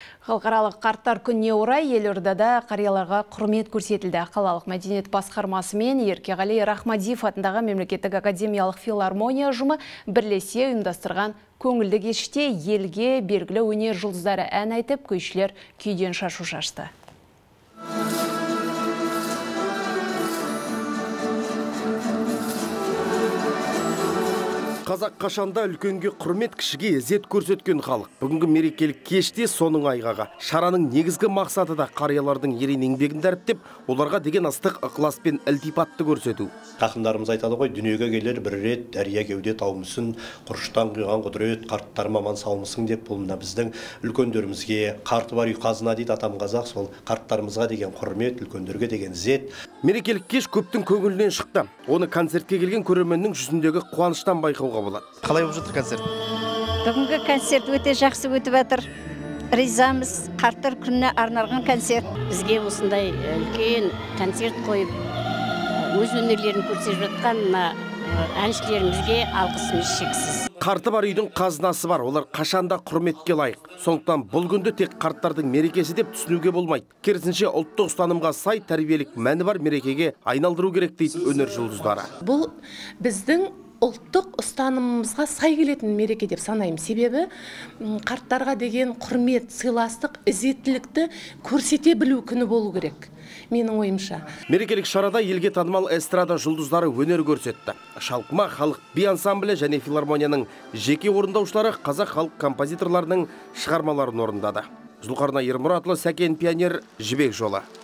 Халықаралық қарттар күніне орай елордада қарияларға құрмет көрсетілді. Қалалық мәдениет басқармасы мен Еркеғали Рахмадиев атындағы мемлекеттік академиялық филармония ұжымы бірлесе ұйымдастырған көңілді кеште елге белгілі өнер жұлдыздары ән айтып, күйшілер күйден шашу шашты. Қазақ қашанда үлкенге құрмет, кішіге ізет көрсеткен халық. Бүгінгі мерекелік кеште соның айғағы. Шараның негізгі мақсаты да қариялардың ерен еңбегін дәріптеп, оларға деген ыстық ықылас пен ілтипатты көрсету. Ақындарымыз айтады ғой, дүниеге келер бір рет, дәрия кеуде таумысын, құрыштан құйған құдірет, қарттар маман салмысын деп, бұл мына біздің үлкендерімізге, қарты бар үй қазына дейді атам қазақ, сол қарттарымызға деген құрмет, үлкендерге деген ізет. Мерекелік кеш көптің көңілінен шықты. Оны концертке келген көрерменнің жүзіндегі қуаныштан байқауға болады. Қалай болып жатыр концерт? Бүгінгі концерт өте жақсы өтіп жатыр. Ризамыз, қарттар күніне арналған концерт. Бізге осындай үлкен концерт қойып, өз өнерлерін көрсетіп жатқан әншілерімізге алғысымыз шексіз. Қарты бар үйдің қазынасы бар, олар қашанда құрметке лайық. Сондықтан бұл күнді тек қарттардың мерекесі деп түсінуге болмайды. Керісінше ұлттық ұстанымға сай тәрбиелік мәні бар мерекеге айналдыру керек дейді өнер жұлдыздары. Бұл біздің ұлттық ұстанымымызға сай келетін мереке деп санаймын. Себебі қарттарға деген құрмет, сыйластық, ізеттілікті көрсете білу күні болу керек, менің ойымша. Мерекелік шарада елге танымал эстрада жұлдыздары өнер көрсетті. Шалқыма халық би ансамблі және филармонияның жеке орындаушылары қазақ халық композиторларының шығармаларын орындады. Зұлқарнай Ермұратұлы, Сәкен Пионер, Жібек жолы.